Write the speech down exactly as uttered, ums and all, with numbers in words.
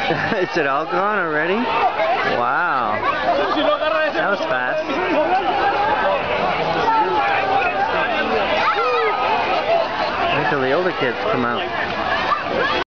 Is it all gone already? Wow. That was fast. Wait till the older kids come out.